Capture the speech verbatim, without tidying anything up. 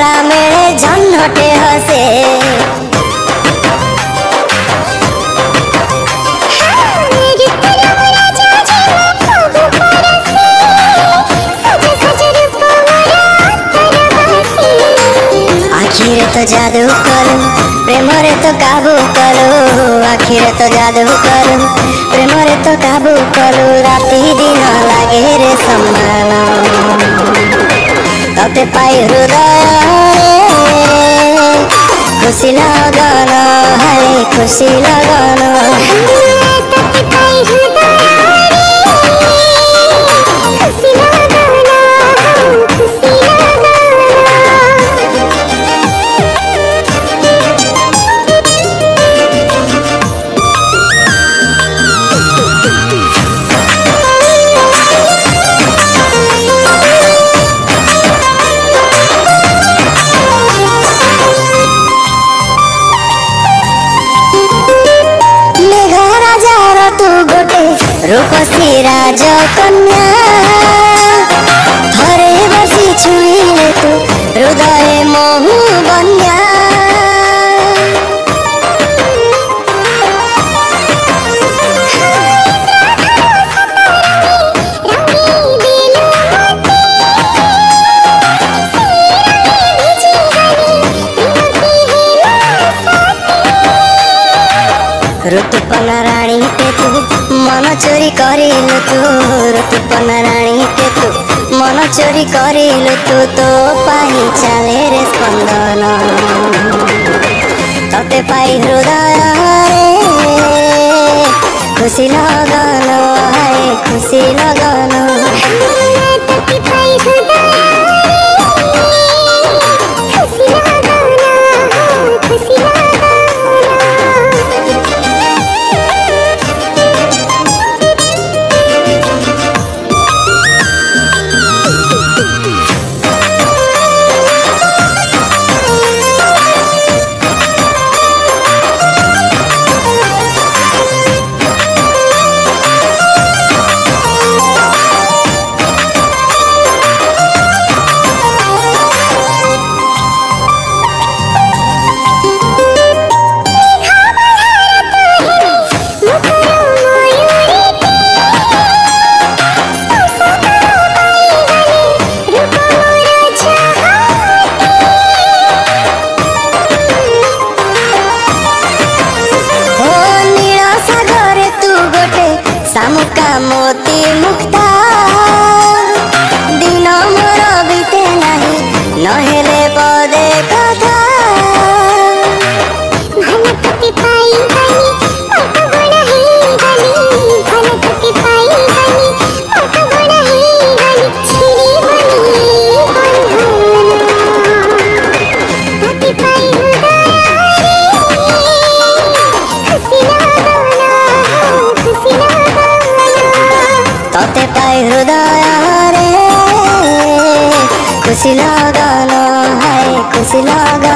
तारा मेरे झन्नटे हसे आखिरे तो जादू करू प्रेम रे तो काबू करू आखिरे तो जादू करू प्रेम रे तो काबू करू राति दिन लागे रे सम्मान तते पाई हृदय खुशी लगन हाय खुशी लगन रूपसी राज कन्या थरे बसी छुईले तू हृदय मोहु बन्या ऋतुपन रानी के तू मन चोरी करिलु तू ऋतुपन रानी के तू मन चोरी करिलु तू तो पाई चाले रे स्पंदन तते पाई हृदय रे खुशी लगन हाय खुशी लगन तते पाई हृदय खुशी लगन खुशी लगन शामुका मोती मुक्ता दिन मोर बीते नहीं नहेले पदे कथा भनपति पाई बनी पट गुण ही बनी भनपति पाई बनी पट गुण ही बनी छिरी बनी बंधन पति पाई तते पाई हृदय रे खुशी लगन हाय खुशी लगन।